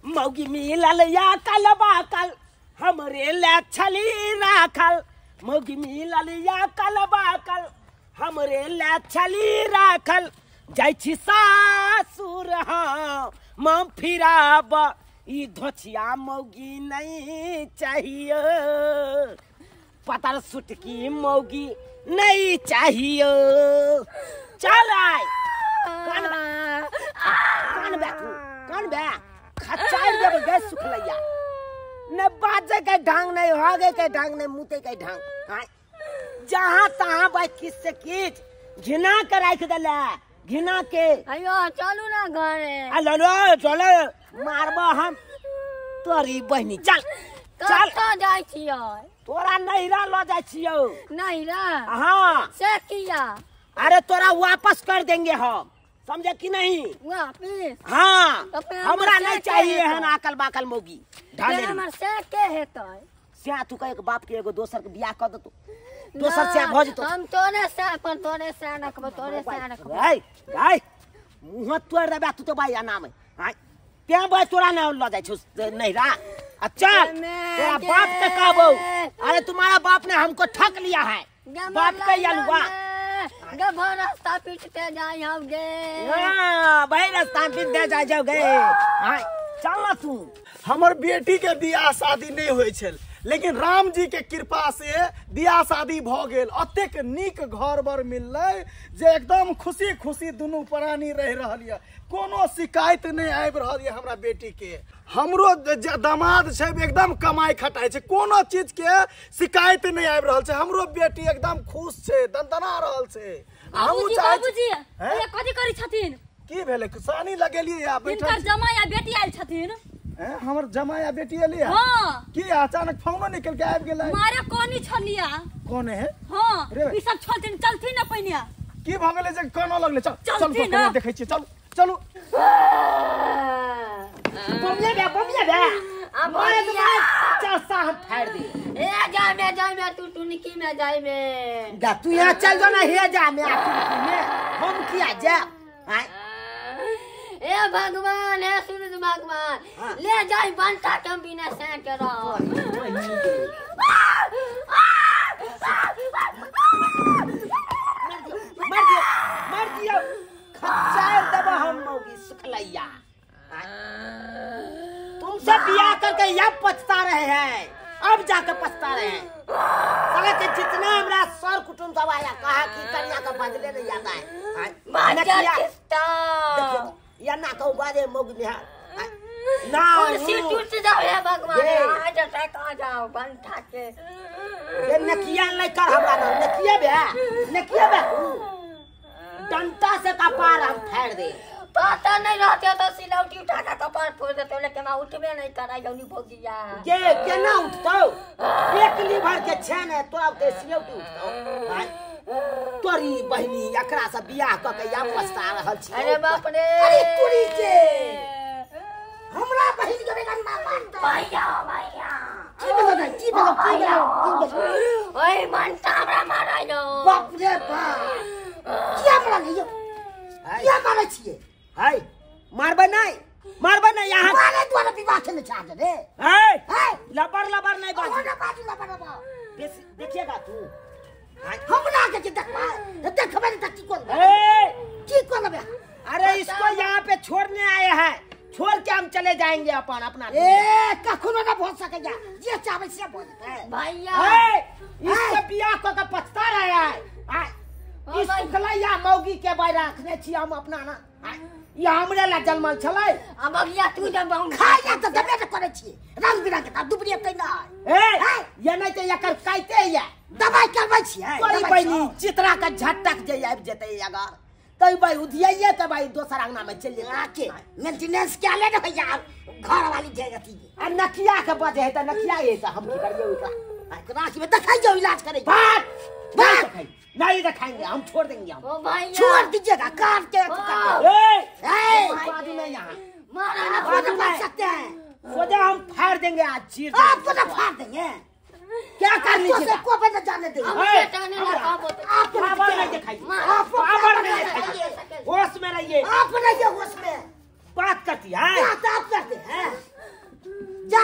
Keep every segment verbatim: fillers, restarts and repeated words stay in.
मौगी मिलल या कल बाकल हमरे ले छली राखल मौगी मिलल या कल बाकल हमरे ले छली राखल जाइ छी सासुर हाँ माँ फिराब ई धोछिया मौगी नहीं चाहिए पतर सुटकी मौगी नहीं चाहिए चल आय कौन कौन बे तू कौन बे खचार जब गए सुखलैया न बाजे के ढंग नहीं होगे के ढंग नहीं मुते के ढंग हां जहां तहां भाई किस से किच घिना के रख देला घिना के अयो चलू ना घरे अलो लो चलो मारबो हम तोरी बहनी चल चल कहाँ जाय छियै तोरा नहिरा लो जाय छियो नहिरा हां से किया अरे तोरा वापस कर देंगे हम समझे कि नहीं वापस हाँ तो हमरा नहीं चाहिए है ना अकल बाकल मौगी ढाले हमर से के हेतै से तू का एक बाप के एगो दोसर के बियाह कर दतो दोसर से भ जतो हम तोरे से अपन तोरे से रखबो तोरे से रखबो गई गई मुंह तोड़ देबा तू तो भाई नाम है हां ते भाई तोरा ना ल जाय छ नहिरा अच्छा तेरा बाप के कहबो अरे तुम्हारा बाप ने हमको ठग लिया है बाप के यालुआ गभ रास्ता पीटते जाय हम गे हां भाई रास्ता पीटते जाय जाओ गे हां चल तू हमर बेटी के बियाह शादी नहीं होय छल लेकिन राम जी के कृपा से बियाह शादी भ गेल अतेक नीक घर बर मिललै जे एकदम खुशी खुशी दुनू प्राणी रह रहल ये कोनो शिकायत नहीं आबि रहल ये हमरा बेटी के हमरो दामाद छै एकदम कमाई खटाई छै कोनो चीज के शिकायत नहीं आबि रहल छै हमरो बेटी एकदम खुश छै दंदना रहल छै बाबूजी बाबूजी ये कथि करै छथिन की भेलै सानी लगेलिए या बैठल इनकर जमाई आ बेटी आइल छथिन हैं हमर जमाई आ बेटी एलिए हां की अचानक फोनो निकल के आबि गेलै मारे कोनी छलिया कौन है हां रे ई सब छलथिन चलथिन न पहिनिया की भ गेलै जे कानो लगले चल चल चलथिन पकड़े देखै छी चल चलू बमिया बे बमिया बे मारे तो मारे चसा हम फाड़ दे ए जा में जा में तू टुनकी में जाय में गा तू यहां चल जा ना हे जा में में हम किया जा हां ए भगवान हे सूरज भगवान ले जाय बनता के बिना से के रहो मर दियो मर दियो खच्चार दबा हम मौगी सुखलैया तुमसे बियाह करके यह पछता रहे हैं अब जाकर पछता रहे हैं साले के जितना हमरा सर कुटुंब सब आया कहा कि कन्या का बदले नहीं आता है बाजा किस्ता या ना कहू बाजे मौगी निहार ना कुर्सी टूट जाओ हे भगवान आ जा कहां जाओ बनता के ये नकिया नहीं कर हमरा ना नकिया बे नकिया बे डंटा से कपार हम फाड़ दे पता नहीं रहते तो सिलौटी उठा के कपार फोड़ देते लेकिन मैं उठबे नहीं करा जौनी भोगिया के केना उठतो एक लीवर के छेन है तोरा के सिलौटी उठतो भाई तोरी बहिनी एकरा से बियाह क के या पछता रहल छी अरे बाप रे अरे कुड़ी के हमरा बहिन के बेटा मारता भैया भैया की बोल की बोल की बोल ओए मनता हमरा मारै लो बाप रे बाप क्या मारा लियो क्या मारै छिए हाय मारबे नहीं मारबे नहीं यहां मारे द्वारा विवाह के चाह दे हाय हाय लबर लबर नहीं बाजी ना बाजी लबर लबर देखिएगा तू हमरा के देखबा देखबे नहीं तक की कोन ए की कोन बे अरे इसको यहाँ पे छोड़ने आए हैं छोड़ के हम चले जाएंगे अपन अपना ए कखनो ना बोल सकेगा ये चाहे से बोलता है भैया इसको बियाह को का पछता रहा है इस सुखलैया मौगी के बाय रखने छी हम अपना ना ये हमरे ला जन्मल छलै अब अगिया तू जब खाया त दबे त करे छी रंग बिरंग के दुबरी पे ना ए ये नहीं त एकर काइते ये दवाई करबै छी तोरी बहिनी चित्रा का झटक जे आबि जेतै अगर तई भाई उधियाइए त भाई दोसर अंगना में चल जा के मेंटेनेंस क्या ले भैया घर वाली जगती आ नकिया के बजे है त नकिया ये त हम की करिए ओकरा राखी में दिखाई जाओ इलाज करे बात बात नहीं दिखाएंगे हम छोड़ देंगे हम ओ भैया छोड़ दीजिएगा काट के ए ए बाद में यहां मारा ना बाद में सकते हैं सोचा हम फाड़ देंगे आज चीर देंगे आपको तो फाड़ देंगे क्या कर लीजिए को पे न जाने दे जाने लगा वो आप खबर नहीं दिखाइए आप खबर नहीं दिखाइए होश में रहिए आप नहीं होश में बात करती है बात आप करते हैं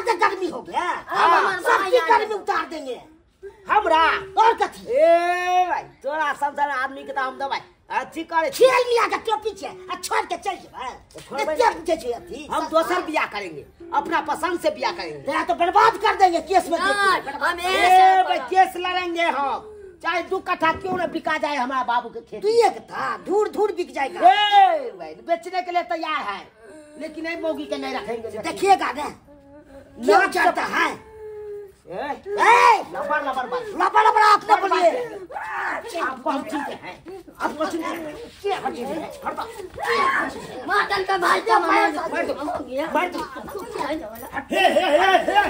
ज्यादा गर्मी हो गया हाँ, सबकी हाँ, गर्मी उतार देंगे हमरा और कथी ए भाई तोरा सब जना आदमी के तो हम दबाई अच्छी करे खेल मिया के क्यों पीछे आ छोड़ के चल जा क्या पूछे छी अथी हम दोसर बियाह करेंगे अपना पसंद से बियाह करेंगे तेरा तो बर्बाद कर देंगे केस में हम ए भाई केस लड़ेंगे हम चाहे दो कट्ठा क्यों न बिका जाए हमारा बाबू के खेत तू एक था धूर धूर बिक जाएगा ए भाई बेचने के लिए तैयार है लेकिन नहीं मोगी के नहीं रखेंगे देखिएगा ना क्या चाहता है ए लबर लबर बात लबर लबर आप न बोलिए आप बहुत चीजें हैं आप बहुत चीजें हैं क्या हर चीजें हैं हट मातल का भाई का मार मार दो मार दो हे हे हे हे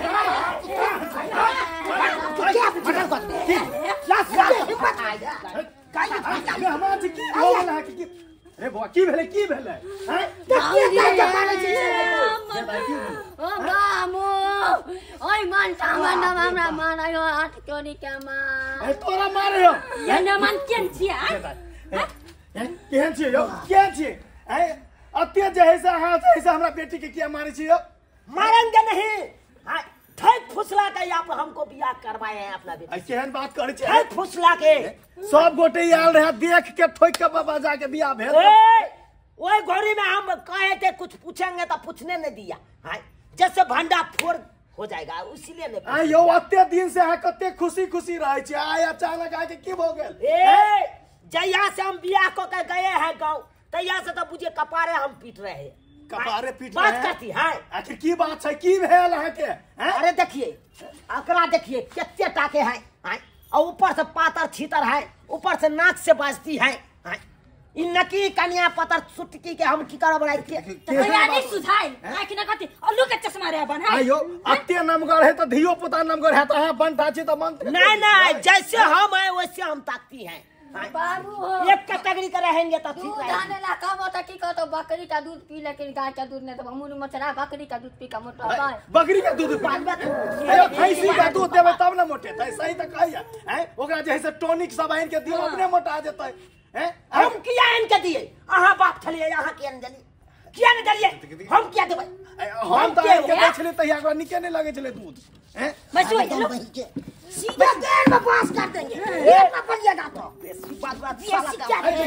क्या फटल कर दे लास्ट लास्ट हिम्मत आएगा अरे हमारा जी की हो गेल है कि अरे बुआ की भेले की भेले हैं देखिए क्या मारे छी ओ बामो ओय मन सामान हमरा मानायो हाथ चोरी के मार ए तोरा मारे हो ये न मन केन छिया केहन छियै यौ केहन छियै ए अत्ते जे है से अहाँ जे है से हमरा बेटी के किया मारै छियै यौ मारेंगे नहीं हां ठेक फुसला के यहाँ पर हमको बियाह करवाए हैं अपना बेटी ए केहन बात करै छियै ठेक फुसला के सब गोटे आयल रहे देख के ठोक के बाबा जाके बियाह भेल ओए घोड़ी में हम कहे थे कुछ पूछेंगे तो पूछने नहीं दिया हां जैसे भंडा फोड़ हो जाएगा इसीलिए नहीं आ यो अत्ते दिन से अहाँ कते खुशी खुशी रहै छी आय अचानक आके की भ गेल ए जहिया से हम बियाह को के गए हैं गांव तहिया से तो बुझे कपारे हम पीट रहे हैं कपारे पीट बात रहे करती है आखिर की बात छै की भेल अहाँ के हैं अरे देखिए अकरा देखिए कितने टाके हैं हैं और ऊपर से पातर छीतर है ऊपर से नाक से बाजती है हैं इ नकी कन्या पतर सुटकी के हम की करब रहे के तो यानी सुझाई आखि न कथि अल्लू के चश्मा रे बन है आयो अत्ते नमगर है तो धियो पुता नमगर है तो अहाँ बनता छी तो मन नहीं नहीं जैसे हम हैं वैसे हम ताकती हैं बाबू हो एक कैटेगरी का रहेंगे तो ठीक दूध रहेगा आने ला कम होता की कहतो बकरी का दूध पी लेकिन गाय का दूध नहीं तो हमू मचरा बकरी का दूध पी का मोटा बाय बकरी के दूध पालबे तो अरे भैंसी का दूध देबे तब न मोटे तै सही त कहिया हैं ओकरा जे है से टॉनिक सब आइन के दियो अपने मोटा जेतै हैं हम किया इनके दिए अहाँ बाप छलिए यहाँ के अंजलि किया न दलिए हम क्या देबै हम त आइन के दै छले तहिया ओकरा निके नहीं लागे छले दूध हैं बस वही चलो सीधा देर में पास कर देंगे एक ना बोलिएगा तो बेसी बात बात साला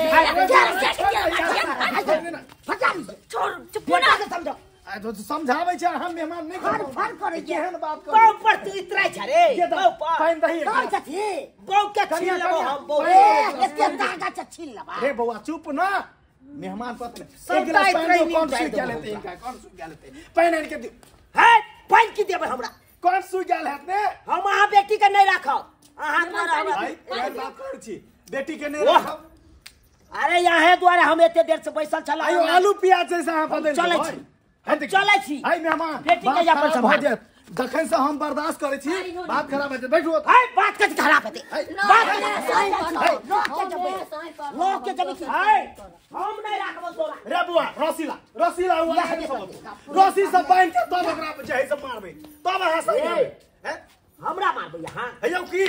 फटा छोड़ चुप ना समझो आ तो समझाबै छै हम मेहमान नहीं फर फर करे केहन बात कर कौ पर तू इतरा छ रे कौ पर पाइन दही कौन कथी बौ के छीन लेबो हम बौ एते दागा से छीन लेबा रे बौआ चुप ना मेहमान पत में सब एक गिलास टाइट पानी ट्रेनिंग कौन दे सुई दो। गेल हेतै इनका कौन सुई गेल हेतै पाइन आइन के दियो है पाइन की देबै हमरा कौन सुई गेल हेतै हम अहाँ बेटी के नहीं रखो अहाँ द्वारा भाई हम एहन बात कर छी बेटी के नहीं ओह। रखब अरे यहाँ द्वारा हम एते देर से बैसल छला आयो आलू प्याज जैसे अहाँ बदल चलै छी हम चलै छी हाय मेहमान बेटी के यहाँ पर बात खराब संभाल। भऽ जायत जखन से हम बर्दाश्त करै छी बात खराब भऽ जायत बैठू है बात के खराब हेतै बात बात सही पर लोग के जब है हम नहीं रखबो तोरा रे बुआ रसीला रसीला हुआ है सब रसी सब बांध के तब एकरा जे है से मारबै तब अहाँ समझबै हैं हमरा मारबै यहाँ हेयौ की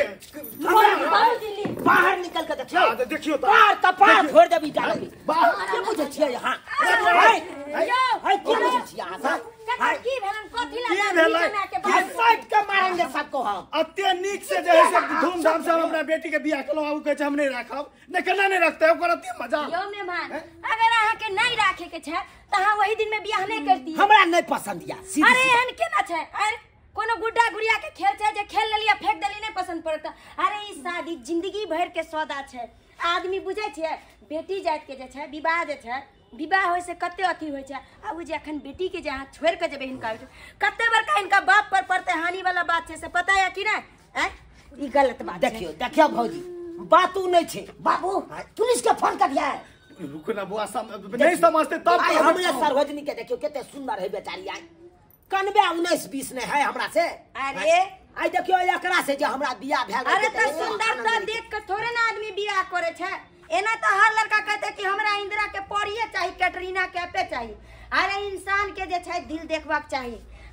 बाहर निकल के देखियो हाँ, तो देखियो तो। पार कपार फोड़ देबी डालबी बाहर के बुझे छियै यहाँ है है की बुझे छियै यहाँ से है की भेलन कथि ला की भेलै? है साइड के मारेंगे सबको हम अत्ते नीक से जे है से धूमधाम से हम अपना बेटी के बियाह केलहुँ आब कहै छै हम नहीं राखब नहीं केना नहीं रखते ओकर अत्ते मजा यो मेहमान अगर अहाँ के नहीं राखे के छै त अहाँ वही दिन में बियाह नहीं करती हमरा नहीं पसंद या सीधी अरे एहन केना छै अरे कोनो गुड्डा गुड़िया के खेल छै जे खेल लेलिया फेंक देली नहीं पसंद पड़ता अरे ई शादी जिंदगी भर के सौदा छै आदमी बुझै छै बेटी जात के जे छै विवाह जे छै विवाह होय से कते अथी होय छै आ उ जे अखन बेटी के जे अहाँ छोड़ के जेबै हिनका कते बड़का इनका बाप पर पड़ते हानि वाला बात छै से पता है कि नहीं हैं ई गलत बात देखियो देखियो भौजी बात उ नहीं छे बाबू पुलिस के फोन कर दिया है रुको ना बुआ सम नहीं समझते तब आई हमरे सरवजनी के देखियो केते सुंदर है बेचारी आई कनबे उन्नीस बीस ने है हमरा से अरे आई देखियो एकरा से जे हमरा बियाह भेल अरे तो सुंदरता देख के थोड़े ना आदमी बियाह करे छै एना तो हर लड़का कहते कि हमरा इंदिरा के पौड़िए चाहिए कैटरीना कैफे चाहिए अरे इंसान के जे छै दिल देखबाक चाहिए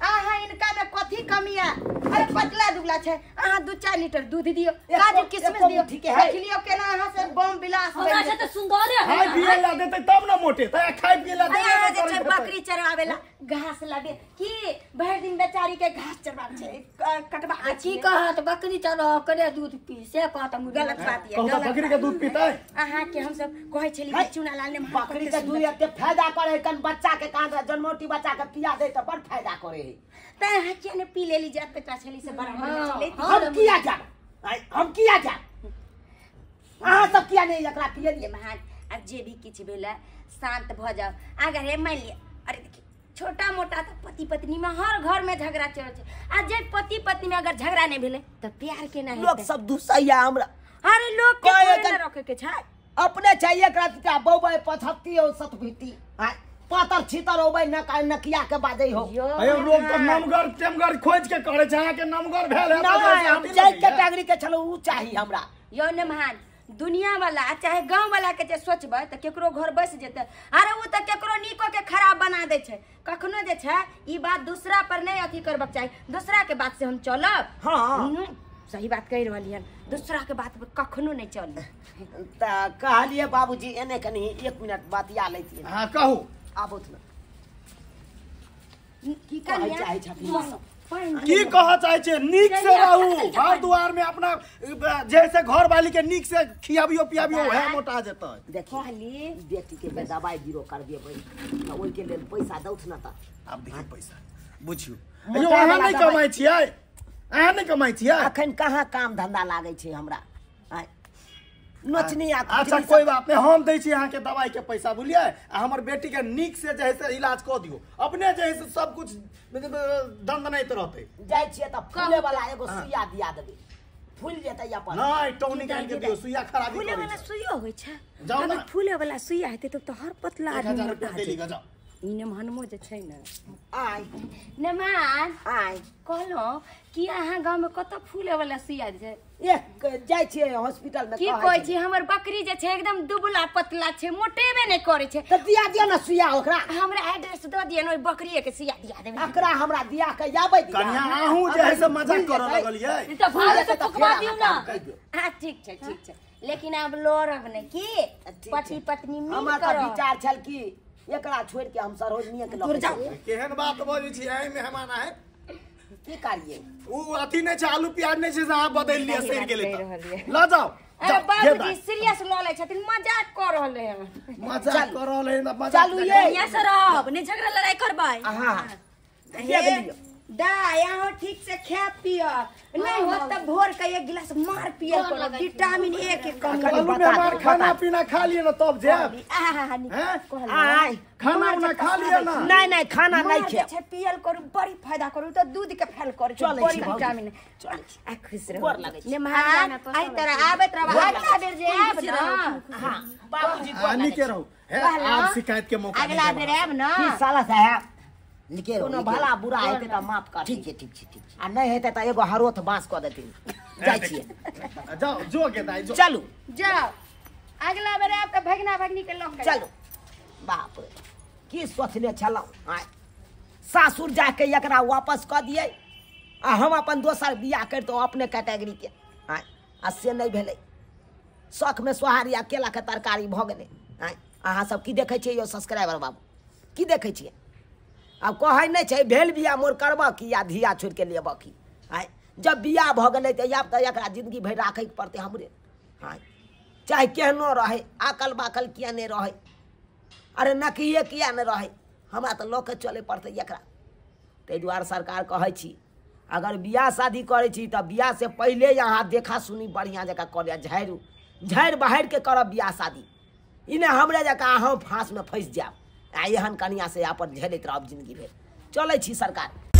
आहा इनका में कथी कमी है अरे पतला दुबला छै आहा दू चार लीटर दूध दियो काजू किशमिश दियो ठीक है देख लियो केना आहा से बम बिलास हमरा से तो सुंदर है खाय पिए ला देते तब ना मोटे त खाय पिए ला देते आहा जे छै बकरी चरावेला घास ला दे की भर दिन बेचारी के घास चरवा छै कटवा आ की कहत बकरी चलो करे दूध पी से कहत हम गलत बात ये कहू बकरी के दूध पीता है आहा के हम सब कहै छली चूना लाल ने बकरी के दूध एते फायदा करे कन बच्चा के कांद जन्मोटी बच्चा के पिया दे त बड़ फायदा करे है त आहा के ने पी लेली जात बेटा छली से बड़ा चले हम किया जा हम किया जा अहाँ सब किया नहीं एकरा पिए दिए महान अब जे भी किछ भेला शांत भ जाओ अगर हे मान लिया अरे देखिए छोटा मोटा तो पति पत्नी में हर घर में झगड़ा चल छै आ जे पति पत्नी में अगर झगड़ा नहीं भेले तो प्यार के नहीं लोग सब दुसैया हमरा अरे लोग के कोई कोई अगर- न रखे के छै अपने चाहिए एकरा बौबै पथत्ती और सतभीती हां पातर छितर होबै न का नकिया के बाजै हो अयो लोग तो नमगर टेमगर खोज के करे छै अहाँ के नमगर भेल है नहीं हम जय कैटेगरी के चलो ऊ चाहिए हमरा यो ने महान दुनिया वाला चाहे गांव वाला के जे सोचबै त केकरो घर बस जेते अरे वो त केकरो नीको के खराब बना दे छै कखनो जे छै ई बात दूसरा पर नहीं अथी करबक चाही दूसरा के बात से हम चलब हां सही बात कह रहलियन दूसरा के बात पर कखनो नहीं चली त कहलिए बाबूजी एने कनी एक मिनट बतिया लैतिए हां कहू आबोत न की कहै करिया चाहे छथिन की कह चाहे छे नीक से रहू घर दुआर में अपना जैसे घर वाली के नीक से खियाबियो पियाबियो है मोटा जेतै देखिए कहली बेटी के बे दवाई बीरो करबे त ओइ के लेल पैसा दउथ न त अब देखिए पैसा बुझियो अयो अहाँ नहीं कमाई छियै अहाँ नहीं कमाई छियै अखन कहाँ काम धंधा लागे छै हमरा आय नोचनी आ अच्छा कोई बात नहीं हम दै छी अहाँ के दवाई के पैसा बुझलिए आ हमर बेटी के नीक से जे है से इलाज क दियो अपने जे है से सब कुछ दंड नहीं रहते जाय छियै त फूले वाला एगो सुइया दिया देबे फूल जेतै अपन नहीं टोनी काट के दियो सुइया खराबी फूले करे वाला छै सुइया होइ छै जाओ ना। अगर फूले वाला सुइया हेतै तब तो हर पतला एक आदमी हजार मोटा रुपया दे ली जाओ इने मनमो जे छै ने आय नमान आय कहलो कि अहाँ गांव में कत फूले वाला सुइया छै एक जाय छियै हॉस्पिटल में की कहै छी हमर बकरी जे छै एकदम दुबला पतला छै मोटेबे नहीं करे छै त दिया दियो न सुइया ओकरा हमरा एड्रेस द दियन ओइ बकरी के सुइया दिया देबे एकरा हमरा दिया के जाबै दिया कन्या आहू जे है से मजाक करे लगलिए ई तो भाग से फुकवा दियो ना हां ठीक छै ठीक छै लेकिन अब लोरब नहीं की पति पत्नी मिल हमर त करो विचार छल कि एकरा छोड़ के हम सरोजनीय के लग जाओ केहन बात बोलै छी एहि मेहमान है की करिए उ अथी नहीं छै आलू प्याज नहीं छै से अहाँ बदल लिए सर गेले कहि त रहलियै। ल जाओ अरे जाओ, बाबूजी ये बात। सीरियस ल लै छथिन मजाक कर रहले हैं मजाक कर रहले हैं मजाक चलू ये यहाँ से रहब नहीं झगड़ा लड़ाई करबै हां ये दियो दा यहाँ ठीक से खा पियो नहीं हो तब भोर के एक गिलास मार पियल करो विटामिन ए के कमी चलू मेहमान खाना पीना खा लिए ना तब जाब आहा हैं आय खाना उना खा लिए ना नहीं नहीं खाना नहीं मार खे छै पियल करू बड़ी फायदा करू तो दूध के फैल करू छै चलै बड़ी छी, भाउजी। विटामिन चलै आ खुश गोर रहो लागै छी। ने महान आई तरह आबत रह अगला बेर जे आब ना हां बाबूजी हानि के रहू है कहला। आप शिकायत के मौका अगला नहीं बेर आब ना की साला साहब लिखे कोनो कोनो भला बुरा हेतै त माफ कर ठीक छै ठीक छै ठीक छै आ नहीं हेतै त एगो हरोथ बांस क देथिन जाय छियै देबा। जाओ जो के दाई जो चलू जाओ अगला बेर आब त भगना भगनी के लोग चलू बाप रे की सोचले छलौ आय सासुर जाके एकरा वापस क दियै आ हम अपन दोसर बियाह करतौ अपने कैटेगरी के आय आ से नहीं भेलै शौक में सोहारी आ केला के तरकारी भ गेलै आय अहाँ सब की देखै छियै यो सब्सक्राइबर बाबू की देखै छियै अब कहै नहीं छै भेल बियाह मोर करबह की या धिया छोड़ के लेबह की आय जब बियाह भ गेलै त आब त एकरा जिंदगी भरि राखै के पड़तै हमरे आय चाहे केहनो रहे आकल बाकल किया नहीं रहे अरे नकिए किया नहीं रहे हमरा तो लोक चले पड़ते एकरा ताहि दुआरे सरकार कहै छी अगर बियाह शादी करे छी त बियाह से पहले यहाँ देखा सुनी बढ़िया जगह कर झाड़ू झाड़ बहार के करब बियाह शादी इने हमरे जगह अहाँ फांस में फंस जाब आ एहन कनिया से अपन झेलैत रहब जिंदगी भर चलै छी सरकार